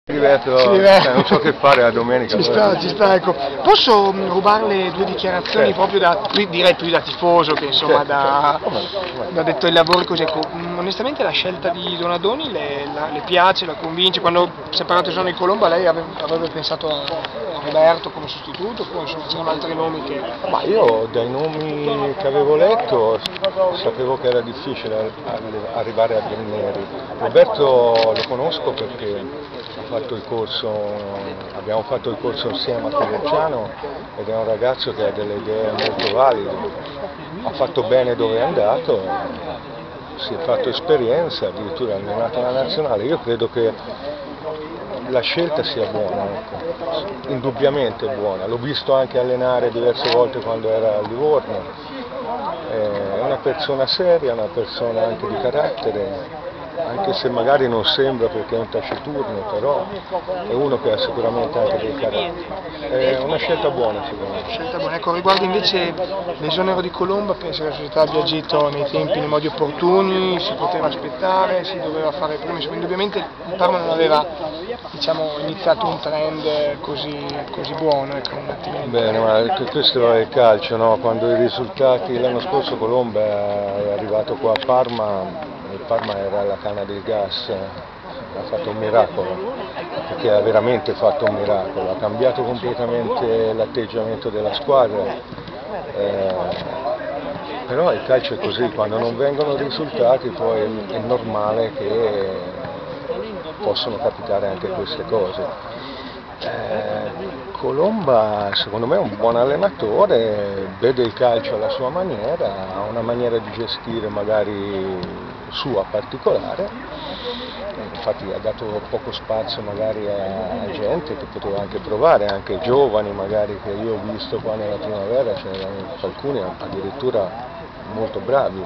Non so che fare la domenica. Ci sta, ecco. Posso rubarle due dichiarazioni proprio da, direi più da tifoso che insomma da detto ai lavori così, ecco. Onestamente la scelta di Donadoni le piace, la convince? Quando si è parlato di Giorno di Colomba lei avrebbe pensato a Roberto come sostituto, poi c'erano altri nomi che... Ma io dai nomi che avevo letto sapevo che era difficile arrivare a Bienneri. Roberto lo conosco perché abbiamo fatto il corso insieme a Coverciano ed è un ragazzo che ha delle idee molto valide, ha fatto bene dove è andato, si è fatto esperienza, addirittura è allenato alla nazionale. Io credo che la scelta sia buona, ecco. Indubbiamente buona, l'ho visto anche allenare diverse volte quando era a Livorno, è una persona seria, una persona anche di carattere, anche se magari non sembra perché è un taciturno, però è uno che ha sicuramente anche dei caratteri. È una scelta buona secondo me. Scelta buona. Ecco, riguardo invece l'esonero di Colomba, penso che la società abbia agito nei tempi, nei modi opportuni, si poteva aspettare, si doveva fare prima, insomma, indubbiamente il Parma non aveva, diciamo, iniziato un trend così buono. Ecco, un attimino. Bene, ma questo è il calcio, no? Quando i risultati, l'anno scorso Colomba è arrivato qua a Parma, il Parma era alla canna del gas, ha fatto un miracolo, perché ha veramente fatto un miracolo, ha cambiato completamente l'atteggiamento della squadra, però il calcio è così, quando non vengono risultati poi è normale che possono capitare anche queste cose. Colomba secondo me è un buon allenatore, vede il calcio alla sua maniera, ha una maniera di gestire magari sua particolare, infatti ha dato poco spazio magari a gente che poteva anche provare, anche giovani magari che io ho visto qua nella primavera, c'erano alcuni addirittura molto bravi,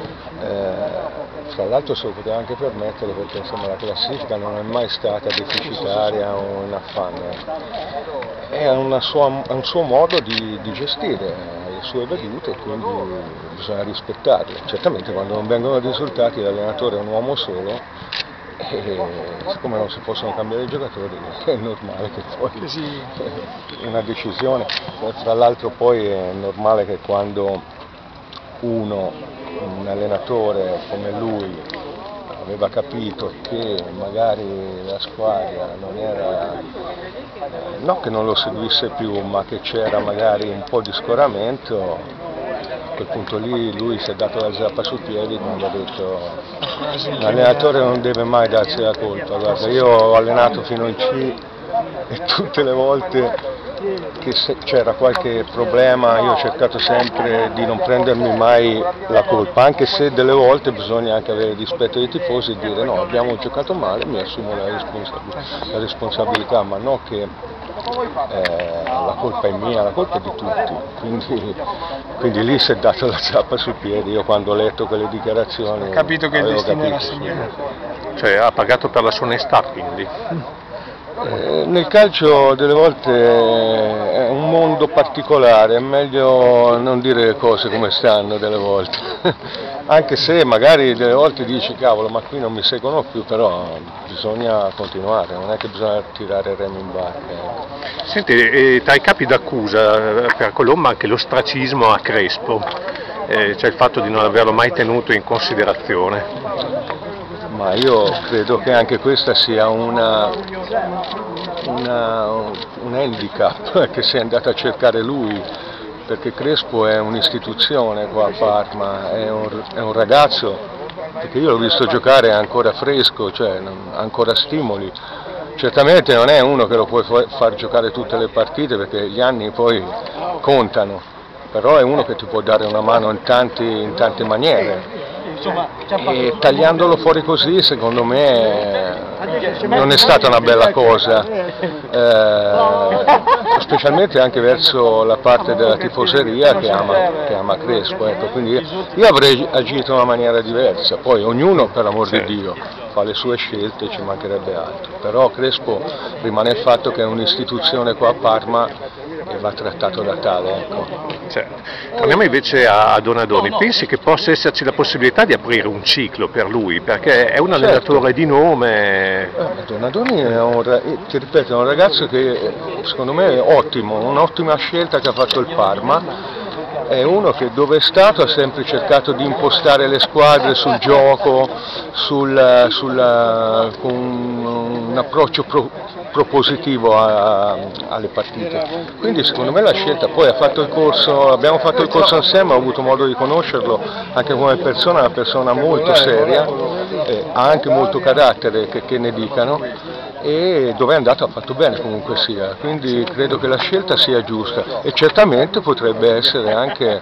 fra l'altro se lo poteva anche permettere perché insomma la classifica non è mai stata deficitaria o in affanno, è un suo modo di gestire le sue vedute e quindi bisogna rispettarle. Certamente quando non vengono risultati l'allenatore è un uomo solo e siccome non si possono cambiare i giocatori è normale che poi una decisione, fra l'altro poi è normale che quando un allenatore come lui aveva capito che magari la squadra non era, no che non lo seguisse più, ma che c'era magari un po' di scoramento, a quel punto lì lui si è dato la zappa sui piedi e mi ha detto l'allenatore non deve mai darsi la colpa, guarda, io ho allenato fino in C e tutte le volte che c'era qualche problema io ho cercato sempre di non prendermi mai la colpa, anche se delle volte bisogna anche avere rispetto dei tifosi e dire no, abbiamo giocato male, mi assumo la responsabilità, ma no che la colpa è mia, la colpa è di tutti, quindi lì si è dato la zappa sui piedi. Io quando ho letto quelle dichiarazioni ho capito che il destino era sì. segnato. Cioè ha pagato per la sua onestà quindi. Nel calcio delle volte è un mondo particolare, è meglio non dire le cose come stanno delle volte, anche se magari delle volte dici cavolo ma qui non mi seguono più, però bisogna continuare, non è che bisogna tirare il remo in barca. Senti, tra i capi d'accusa per Colomba anche l'ostracismo a Crespo, cioè il fatto di non averlo mai tenuto in considerazione. Ma io credo che anche questa sia un handicap che si è andato a cercare lui, perché Crespo è un'istituzione qua a Parma, è un ragazzo, perché io l'ho visto giocare ancora fresco, cioè ancora stimoli. Certamente non è uno che lo puoi far giocare tutte le partite perché gli anni poi contano, però è uno che ti può dare una mano in tante maniere. E tagliandolo fuori così secondo me non è stata una bella cosa, specialmente anche verso la parte della tifoseria che ama Crespo, ecco. Quindi io avrei agito in una maniera diversa, poi ognuno per l'amor di Dio fa le sue scelte, ci mancherebbe altro, però Crespo rimane il fatto che è un'istituzione qua a Parma e va trattato da tale. Ecco. Certo. Torniamo invece a Donadoni, pensi che possa esserci la possibilità di aprire un ciclo per lui, perché è un allenatore di nome? Donadoni ti ripeto, è un ragazzo che secondo me è ottimo, un'ottima scelta che ha fatto il Parma. È uno che dove è stato ha sempre cercato di impostare le squadre sul gioco, con un approccio propositivo alle partite. Quindi secondo me la scelta, poi abbiamo fatto il corso insieme, ho avuto modo di conoscerlo anche come persona, una persona molto seria, ha anche molto carattere, che ne dicano, e dove è andato ha fatto bene comunque sia, quindi credo che la scelta sia giusta e certamente potrebbe essere anche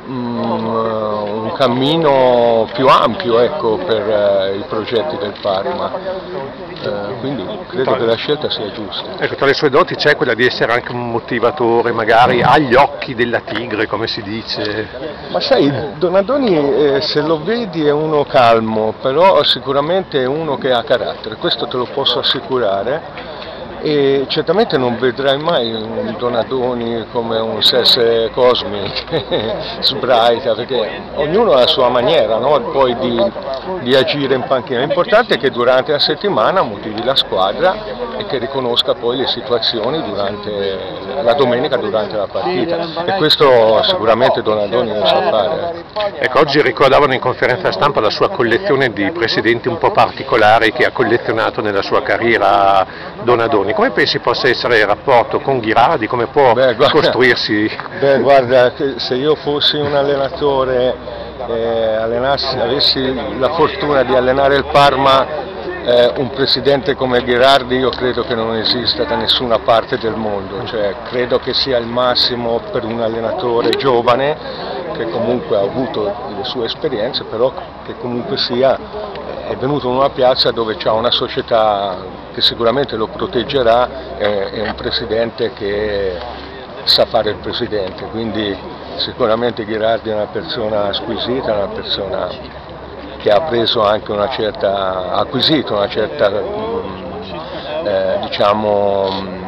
un cammino più ampio, ecco, per i progetti del Parma, quindi credo che la scelta sia giusta. Ecco, tra le sue doti c'è quella di essere anche un motivatore, magari agli occhi della tigre, come si dice. Ma sai, Donadoni se lo vedi è uno calmo, però sicuramente è uno che ha carattere, questo te lo posso assicurare. E certamente non vedrai mai un Donadoni come un Sesse Cosmi che sbraita, perché ognuno ha la sua maniera, no? Poi di agire in panchina. L'importante è che durante la settimana motivi la squadra e che riconosca poi le situazioni durante la domenica, durante la partita, e questo sicuramente Donadoni lo sa fare. Ecco, oggi ricordavano in conferenza stampa la sua collezione di presidenti un po' particolari che ha collezionato nella sua carriera Donadoni. Come pensi possa essere il rapporto con Ghirardi, come può costruirsi? Guarda, se io fossi un allenatore, avessi la fortuna di allenare il Parma, un presidente come Ghirardi io credo che non esista da nessuna parte del mondo, cioè credo che sia il massimo per un allenatore giovane che comunque ha avuto le sue esperienze, però che comunque sia è venuto in una piazza dove c'è una società che sicuramente lo proteggerà, è un presidente che sa fare il presidente, quindi sicuramente Ghirardi è una persona squisita, una persona che ha preso anche ha acquisito una certa diciamo,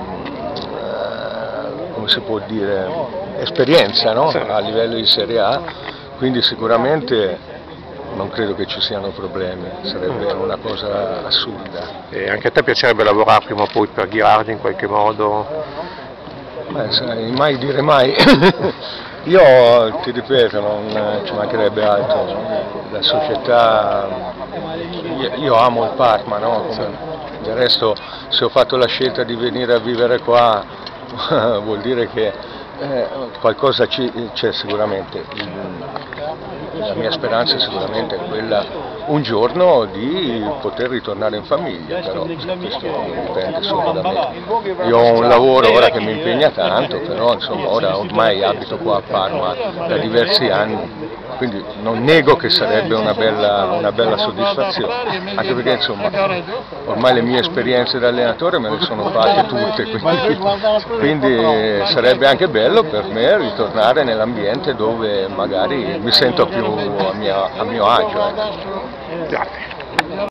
come si può dire, esperienza, no? A livello di Serie A, quindi sicuramente non credo che ci siano problemi, sarebbe una cosa assurda. E anche a te piacerebbe lavorare prima o poi per Ghirardi in qualche modo? Sai, mai dire mai. Io ti ripeto, non ci mancherebbe altro, la società, io amo il Parma, no? Del resto se ho fatto la scelta di venire a vivere qua vuol dire che qualcosa c'è sicuramente. La mia speranza sicuramente è quella un giorno di poter ritornare in famiglia, però questo dipende solo da me. Io ho un lavoro ora che mi impegna tanto, però insomma ora ormai abito qua a Parma da diversi anni, quindi non nego che sarebbe una bella soddisfazione, anche perché insomma ormai le mie esperienze da allenatore me le sono fatte tutte, quindi sarebbe anche bello per me ritornare nell'ambiente dove magari mi sento più a mio agio. Grazie.